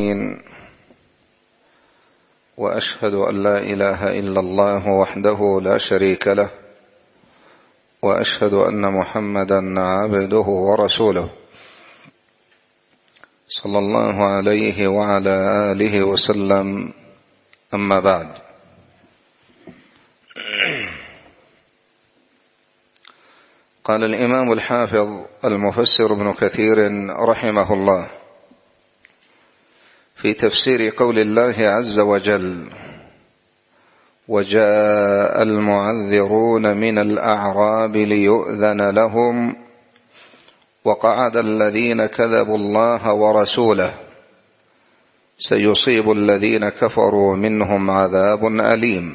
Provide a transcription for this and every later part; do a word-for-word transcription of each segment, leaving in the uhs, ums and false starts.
العالمين، وأشهد أن لا إله إلا الله وحده لا شريك له، وأشهد أن محمدا عبده ورسوله صلى الله عليه وعلى آله وسلم. أما بعد، قال الإمام الحافظ المفسر ابن كثير رحمه الله في تفسير قول الله عز وجل: وجاء المعذرون من الأعراب ليؤذن لهم وقعد الذين كذبوا الله ورسوله سيصيب الذين كفروا منهم عذاب أليم.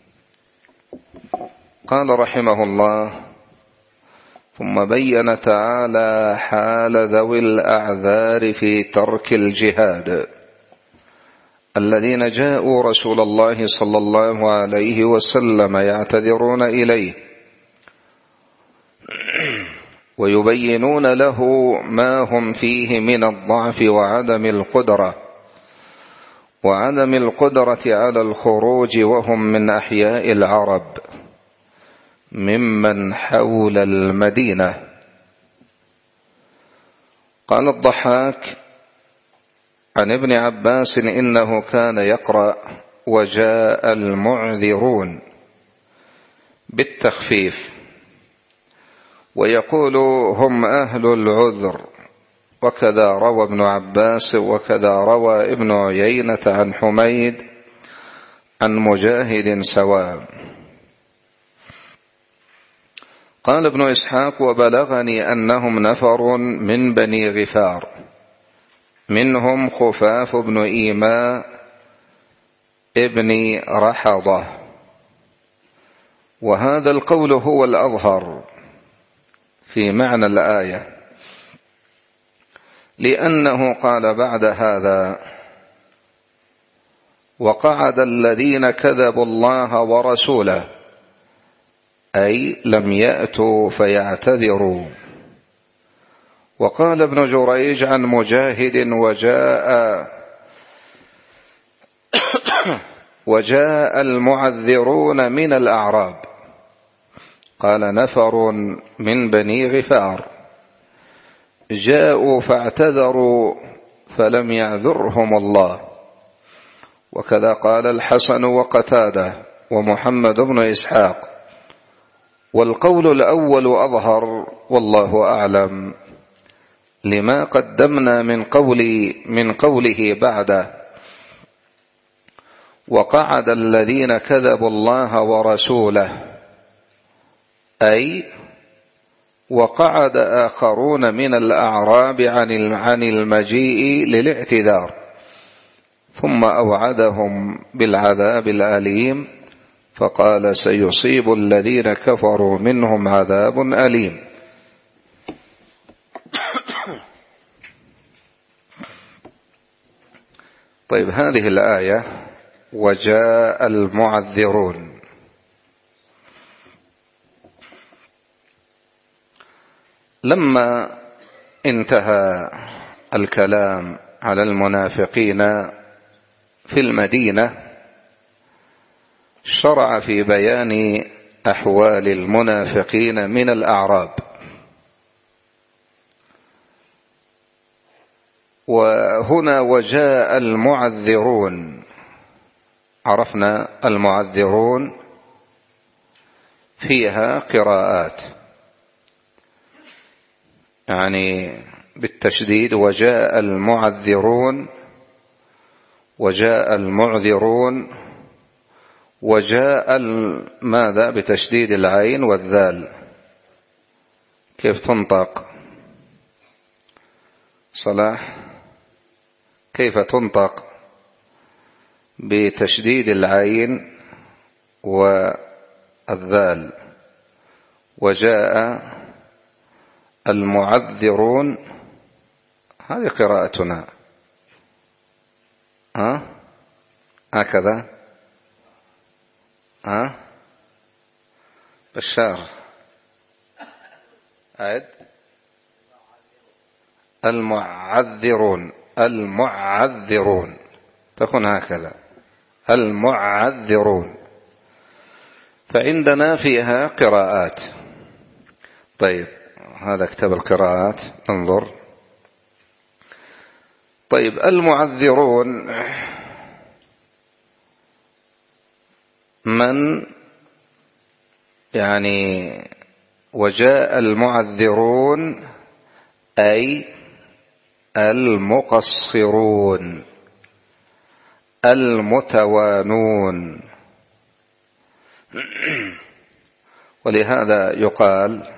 قال رحمه الله: ثم بين تعالى حال ذوي الأعذار في ترك الجهاد الذين جاءوا رسول الله صلى الله عليه وسلم يعتذرون إليه ويبينون له ما هم فيه من الضعف وعدم القدرة وعدم القدرة على الخروج، وهم من أحياء العرب ممن حول المدينة. قال الضحاك عن ابن عباس إنه كان يقرأ: وجاء المعذرون بالتخفيف، ويقول: هم أهل العذر. وكذا روى ابن عباس وكذا روى ابن عيينة عن حميد عن مجاهد سواء. قال ابن إسحاق: وبلغني أنهم نفر من بني غفار، منهم خفاف بن إيماء ابن رحضة. وهذا القول هو الأظهر في معنى الآية، لأنه قال بعد هذا: وقعد الذين كذبوا الله ورسوله، أي لم يأتوا فيعتذروا. وقال ابن جريج عن مجاهد: وجاء وجاء المعذرون من الأعراب، قال: نفر من بني غفار جاءوا فاعتذروا فلم يعذرهم الله. وكذا قال الحسن وقتادة ومحمد بن إسحاق، والقول الأول أظهر والله أعلم، لما قدمنا من قول من قوله بعده: وقعد الذين كذبوا الله ورسوله، أي وقعد آخرون من الأعراب عن المجيء للاعتذار، ثم أوعدهم بالعذاب الأليم، فقال: سيصيب الذين كفروا منهم عذاب أليم. طيب، هذه الآية وجاء المعذرون، لما انتهى الكلام على المنافقين في المدينة شرع في بيان أحوال المنافقين من الأعراب. وهنا وجاء المعذرون، عرفنا المعذرون فيها قراءات، يعني بالتشديد: وجاء المعذرون، وجاء المعذرون، وجاء ماذا بتشديد العين والذال. كيف تنطق صلاح؟ كيف تنطق بتشديد العين والذال؟ وجاء المعذرون، هذه قراءتنا. ها هكذا. ها بشار أعد: المعذرون. المعذرون، تكون هكذا المعذرون. فعندنا فيها قراءات. طيب هذا كتاب القراءات، انظر. طيب المعذرون من يعني وجاء المعذرون أي المقصرون المتوانون. ولهذا يقال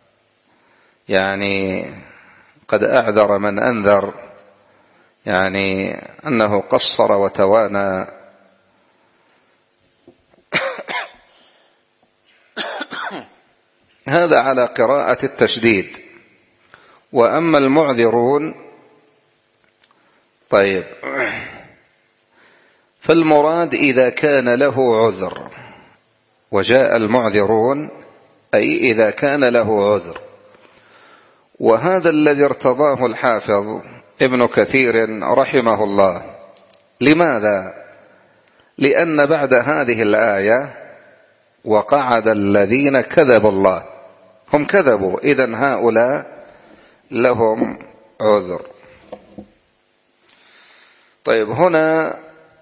يعني قد أعذر من أنذر، يعني أنه قصر وتوانى. هذا على قراءة التشديد. وأما المعذرون طيب فالمراد إذا كان له عذر، وجاء المعذرون أي إذا كان له عذر. وهذا الذي ارتضاه الحافظ ابن كثير رحمه الله. لماذا؟ لأن بعد هذه الآية وقعد الذين كذبوا الله، هم كذبوا، إذن هؤلاء لهم عذر. طيب هنا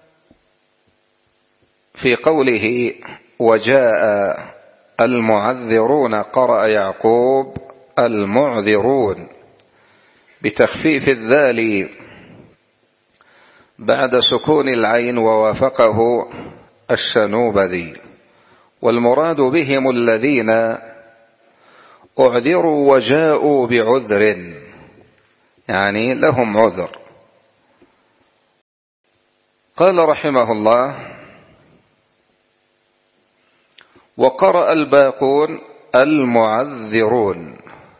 في قوله وجاء المعذرون قرأ يعقوب المعذرون بتخفيف الذال بعد سكون العين ووافقه الشنوبذي. والمراد بهم الذين أعذروا وجاءوا بعذر، يعني لهم عذر. قال رحمه الله وقرأ الباقون المعذرون.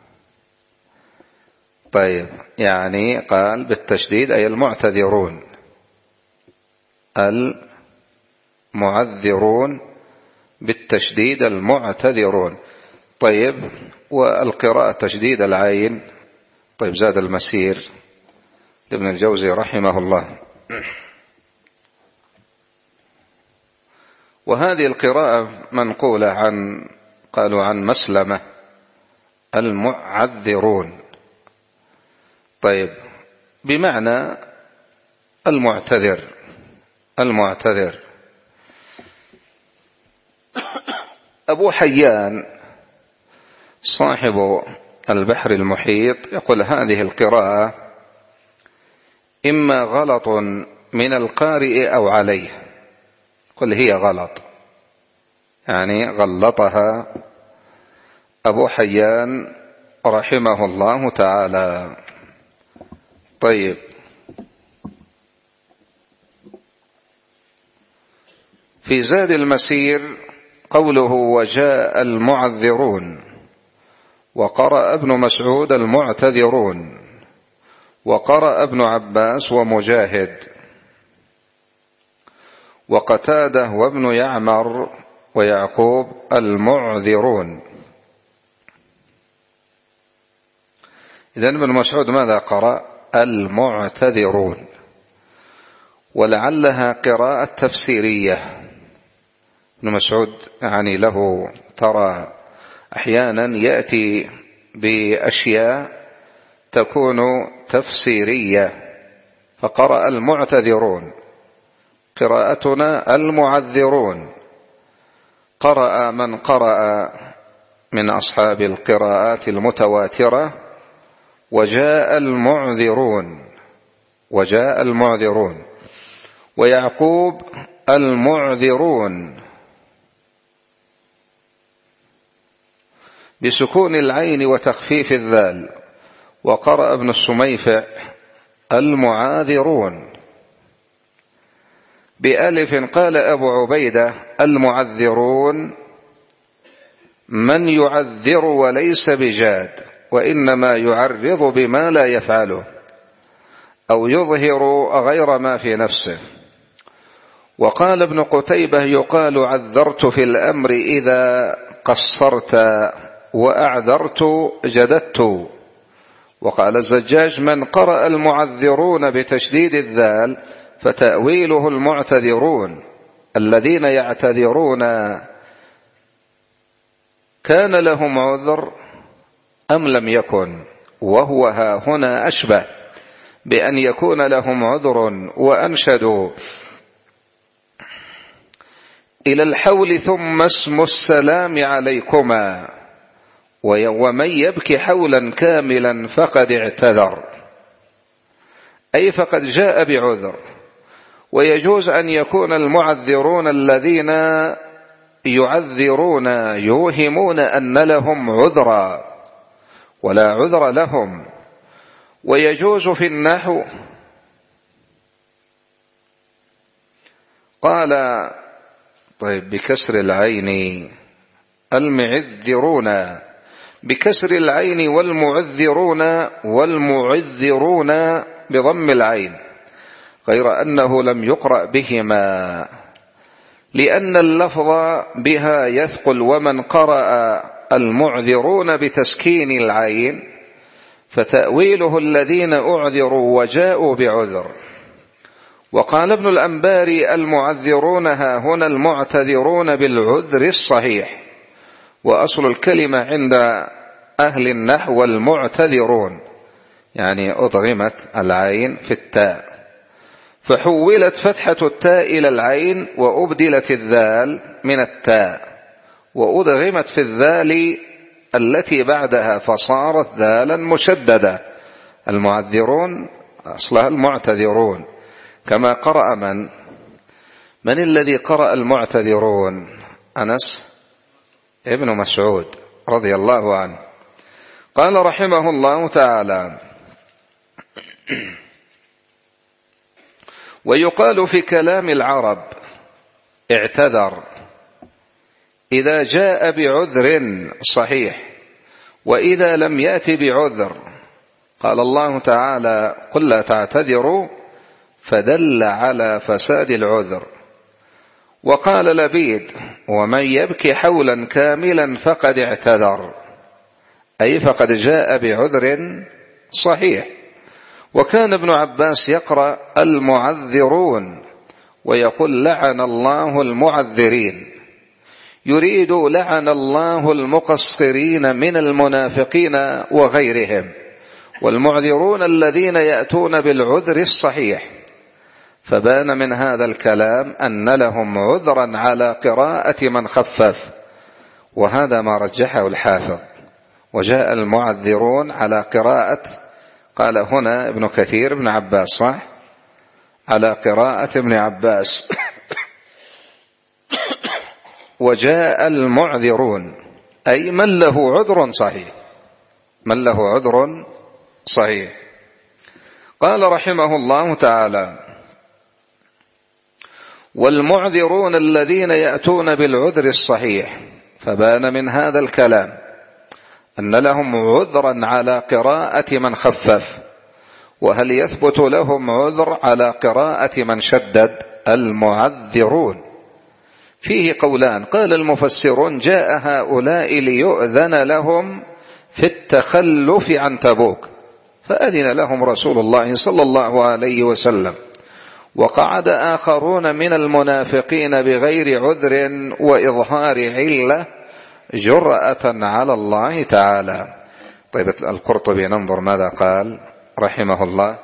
طيب يعني قال بالتشديد أي المعتذرون، المعذرون بالتشديد المعتذرون. طيب والقراءة تشديد العين. طيب زاد المسير لابن الجوزي رحمه الله. وهذه القراءة منقولة عن قالوا عن مسلمة المعذرون. طيب بمعنى المعتذر المعتذر. أبو حيان صاحب البحر المحيط يقول هذه القراءة إما غلط من القارئ أو عليه، قل هي غلط، يعني غلطها أبو حيان رحمه الله تعالى. طيب في زاد المسير قوله وجاء المعذرون، وقرأ ابن مسعود المعتذرون، وقرأ ابن عباس ومجاهد وقتاده وابن يعمر ويعقوب المعذرون. إذن ابن مسعود ماذا قرأ؟ المعتذرون. ولعلها قراءة تفسيرية. ابن مسعود يعني له ترى أحيانا يأتي بأشياء تكون تفسيرية، فقرأ المعتذرون. قراءتنا المعذرون. قرأ من قرأ من أصحاب القراءات المتواترة وجاء المعذرون، وجاء المعذرون. ويعقوب المعذرون بسكون العين وتخفيف الذال. وقرأ ابن السميفع المعاذرون بألف. قال أبو عبيدة المعذرون من يعذر وليس بجاد، وإنما يعرض بما لا يفعله أو يظهر غير ما في نفسه. وقال ابن قتيبة يقال عذرت في الأمر إذا قصرت وأعذرت جددت. وقال الزجاج: من قرأ المعذرون بتشديد الذال فتأويله المعتذرون الذين يعتذرون، كان لهم عذر أم لم يكن؟ وهو ها هنا أشبه بأن يكون لهم عذر، وأنشدوا: إلى الحول ثم اسم السلام عليكما، ومن يبكي حولا كاملا فقد اعتذر، أي فقد جاء بعذر. ويجوز أن يكون المعذرون الذين يعذرون يوهمون أن لهم عذرا ولا عذر لهم. ويجوز في النحو قال طيب بكسر العين المعذرون، بكسر العين والمعذرون، والمعذرون بضم العين، غير أنه لم يقرأ بهما لأن اللفظ بها يثقل. ومن قرأ المعذرون بتسكين العين فتأويله الذين أعذروا وجاءوا بعذر. وقال ابن الأنباري: المعذرون ها هنا المعتذرون بالعذر الصحيح. وأصل الكلمة عند أهل النحو المعتذرون، يعني أضغمت العين في التاء فحولت فتحة التاء إلى العين، وأبدلت الذال من التاء وأضغمت في الذال التي بعدها فصارت ذالا مشددة. المعذرون أصلها المعتذرون، كما قرأ من من الذي قرأ المعتذرون؟ أنس ابن مسعود رضي الله عنه. قال رحمه الله تعالى: ويقال في كلام العرب اعتذر إذا جاء بعذر صحيح، وإذا لم يأت بعذر. قال الله تعالى: قل لا تعتذروا، فدل على فساد العذر. وقال لبيد: ومن يبكي حولا كاملا فقد اعتذر، أي فقد جاء بعذر صحيح. وكان ابن عباس يقرأ المعذرون ويقول: لعن الله المعذرين، يريد لعن الله المقصرين من المنافقين وغيرهم، والمعذرون الذين يأتون بالعذر الصحيح. فبان من هذا الكلام أن لهم عذرا على قراءة من خفف، وهذا ما رجحه الحافظ. وجاء المعذرون على قراءة، قال هنا ابن كثير ابن عباس، صح؟ على قراءة ابن عباس. وجاء المعذرون أي من له عذر صحيح، من له عذر صحيح. قال رحمه الله تعالى: والمعذرون الذين يأتون بالعذر الصحيح. فبان من هذا الكلام أن لهم عذرا على قراءة من خفف. وهل يثبت لهم عذر على قراءة من شدد؟ المعذرون فيه قولان. قال المفسرون: جاء هؤلاء ليؤذن لهم في التخلف عن تبوك، فأذن لهم رسول الله صلى الله عليه وسلم. وقعد آخرون من المنافقين بغير عذر وإظهار علة جرأة على الله تعالى. طيب القرطبي ننظر ماذا قال رحمه الله.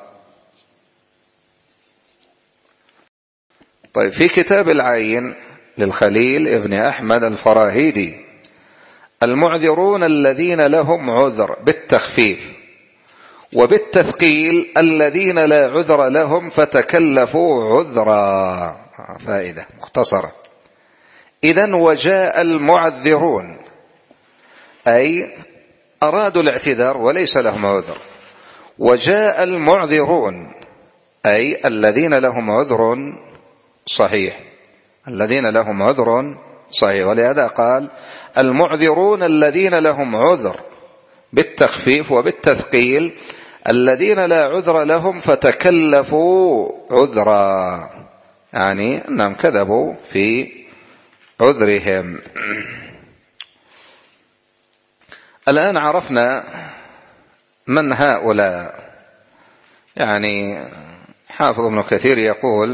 طيب في كتاب العين للخليل ابن أحمد الفراهيدي: المعذرون الذين لهم عذر بالتخفيف، وبالتثقيل الذين لا عذر لهم فتكلفوا عذرا. فائدة مختصرة. إذن وجاء المعذرون أي أرادوا الاعتذار وليس لهم عذر، وجاء المعذرون أي الذين لهم عذر صحيح، الذين لهم عذر صحيح. ولهذا قال: المعذرون الذين لهم عذر بالتخفيف وبالتثقيل الذين لا عذر لهم فتكلفوا عذرا، يعني أنهم كذبوا في عذرهم. الآن عرفنا من هؤلاء؟ يعني حافظ ابن كثير يقول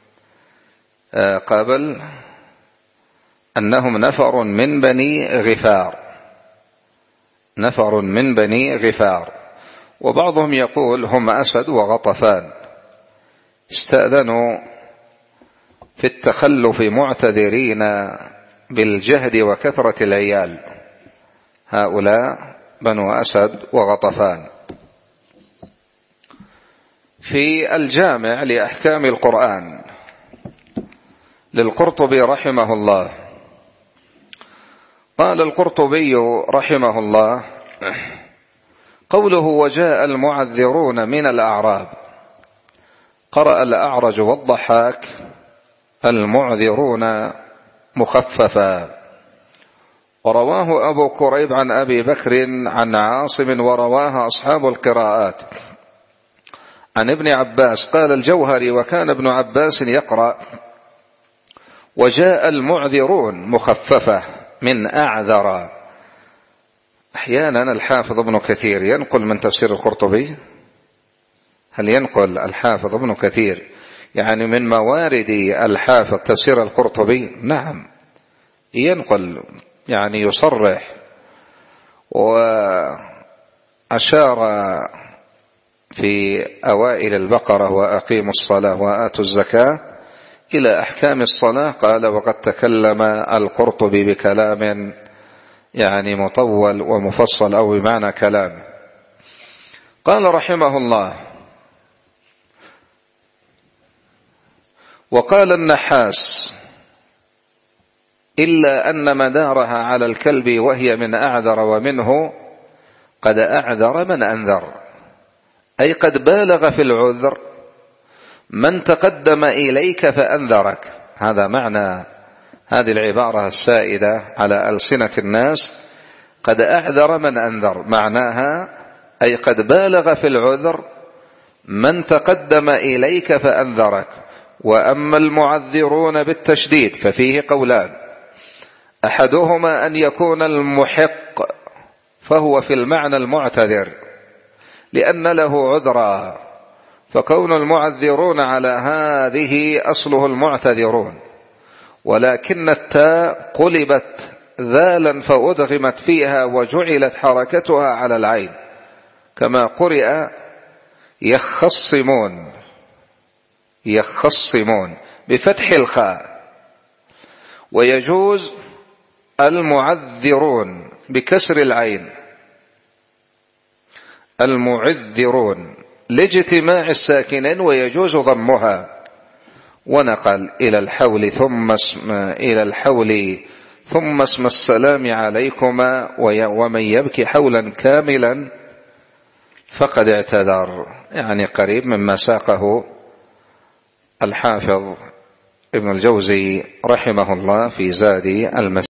قبل أنهم نفر من بني غفار، نفر من بني غفار، وبعضهم يقول هم أسد وغطفان، استأذنوا في التخلف معتذرين بالجهد وكثرة العيال. هؤلاء بنو أسد وغطفان. في الجامع لأحكام القرآن للقرطبي رحمه الله قال القرطبي رحمه الله: قوله وجاء المعذرون من الأعراب، قرأ الأعرج والضحاك المعذرون مخففا، ورواه أبو كريب عن أبي بكر عن عاصم، ورواها أصحاب القراءات عن ابن عباس. قال الجوهري: وكان ابن عباس يقرأ وجاء المعذرون مخففة من أعذر. أحيانا الحافظ ابن كثير ينقل من تفسير القرطبي. هل ينقل الحافظ ابن كثير يعني من موارد الحافظ تفسير القرطبي؟ نعم ينقل، يعني يصرح. وأشار في أوائل البقرة: وأقيموا الصلاة وآتوا الزكاة، إلى أحكام الصلاة. قال: وقد تكلم القرطبي بكلام يعني مطول ومفصل، أو بمعنى كلامه. قال رحمه الله: وقال النحاس: إلا أن مدارها على الكلب، وهي من أعذر، ومنه قد أعذر من أنذر، أي قد بالغ في العذر من تقدم إليك فأنذرك. هذا معنى هذه العبارة السائدة على ألسنة الناس: قد أعذر من أنذر، معناها أي قد بالغ في العذر من تقدم إليك فأنذرك. وأما المعذرون بالتشديد ففيه قولان: أحدهما أن يكون المحق فهو في المعنى المعتذر لأن له عذرا، فكون المعذرون على هذه أصله المعتذرون، ولكن التاء قلبت ذالا فأدغمت فيها وجعلت حركتها على العين، كما قرئ يخصمون، يخصمون بفتح الخاء. ويجوز المعذرون بكسر العين، المعذرون لاجتماع الساكنين، ويجوز ضمها. ونقل إلى الحول ثم اسم إلى الحول ثم اسم السلام عليكما، ومن يبكي حولا كاملا فقد اعتذر، يعني قريب مما ساقه الحافظ ابن الجوزي رحمه الله في زاد المسير.